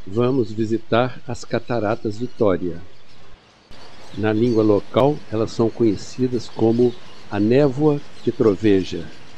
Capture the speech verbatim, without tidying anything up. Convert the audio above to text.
Vamos visitar as Cataratas Vitória. Na língua local, elas são conhecidas como a névoa que troveja.